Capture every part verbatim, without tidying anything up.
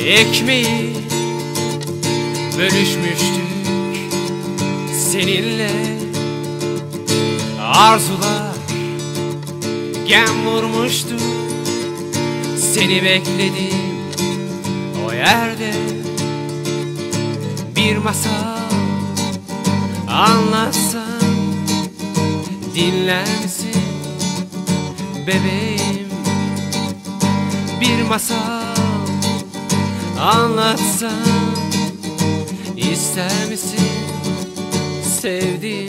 Ekmeği bölüşmüştük seninle. Arzular gem vurmuştu, seni bekledim o yerde. Bir masal anlatsam dinler misin bebeğim? Bir masal anlatsam ister misin sevdiğim?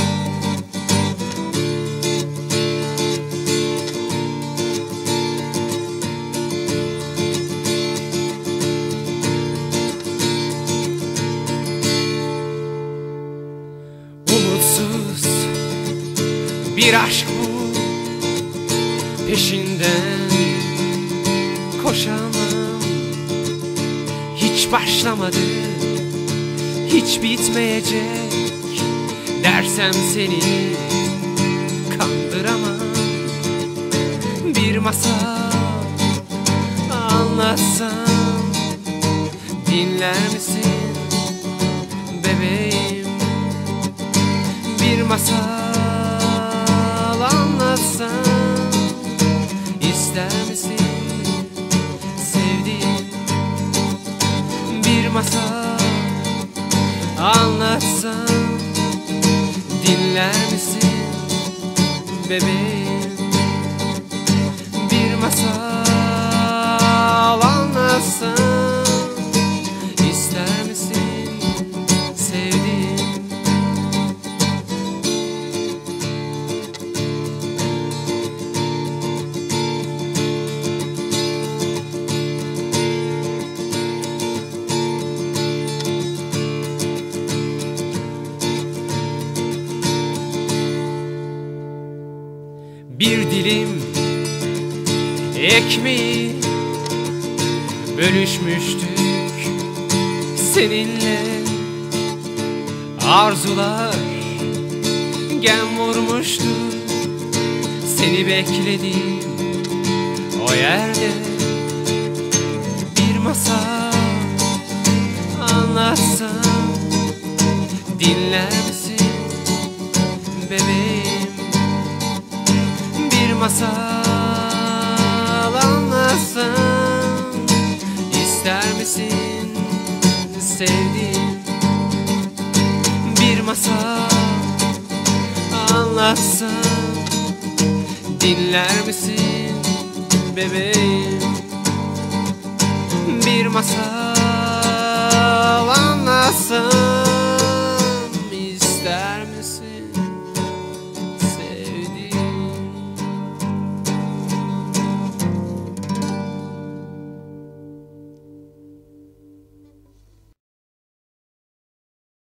Umutsuz bir aşk bu, peşinden koşamam. Hiç başlamadı, hiç bitmeyecek dersem seni kandıramam. Bir masal anlatsam dinler misin bebeğim? Bir masal anlatsam ister misin sevdiğim? Bir masal anlatsam dinler misin bebeğim? Bir masal anlatsam ister misin sevdiğim? Bir dilim ekmeği bölüşmüştük seninle. Arzular gem vurmuştu, seni bekledim o yerde. Bir masal anlatsam dinler misin bebeğim? Bir masal anlatsam ister misin sevdiğim? Bir masal anlatsam dinler misin bebeğim? Bir masal anlatsam